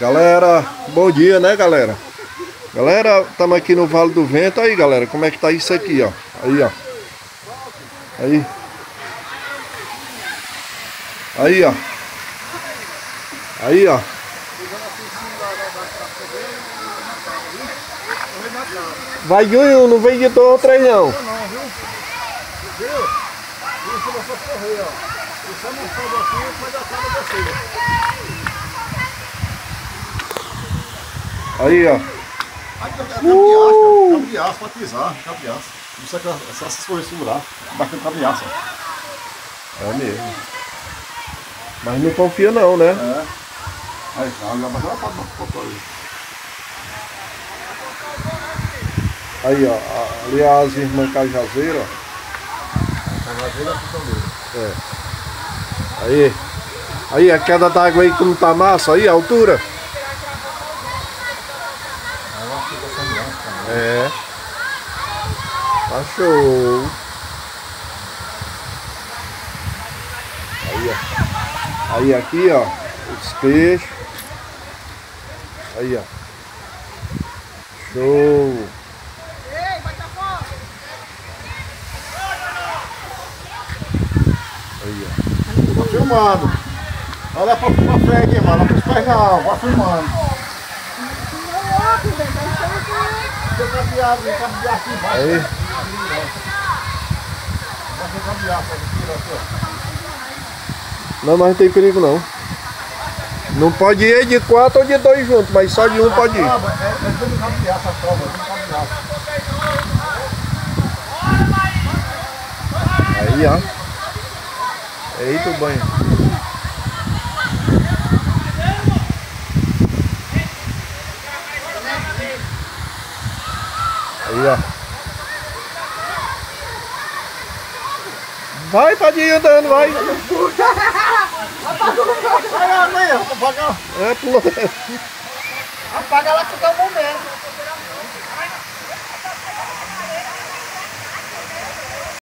Galera, bom dia, né, galera? Galera, estamos aqui no Vale do Vento. Aí, galera, como é que tá isso aqui, ó? Aí, ó. Aí. Aí, ó. Aí, ó. Vai de um, não vem de dois ou três, não. Não, viu? Viu? Isso vai só correr, ó. Isso é mostrando aqui, mas acaba descendo. Aí, ó. Aqui é cabo de aço, pra pisar, cabo de aço. Não sei se essas coisas segurar. Bastante cabo de aço. É mesmo. Mas não confia não, né? É. Aí, mas ela pode botar aí. Aí, ó. Ali as irmãs Cajazeiras, ó. Cajazeira é a função dele. É. Aí. Aí, a queda d'água aí como tá massa. Aí, a altura. Ela fica sem graça. É. Tá show. Aí, ó. Aí, aqui, ó. Os peixes. Aí, ó. Show. Aí, ó. Tá filmando. Olha pra frente, mano. Não pros pés não. Vai filmando. Tem cabeado aqui embaixo. Aí. Vai ter cabeado aqui, Não, mas não tem perigo não. Não pode ir de 4 ou de 2 juntos, mas só de um pode ir. É tudo cabeado essa prova, tudo cabeado. Aí, ó. Eita o banho. Aí, ó. Vai, pode ir andando, vai. Apaga amanhã, apaga. É, pula. Apaga lá que tá o momento.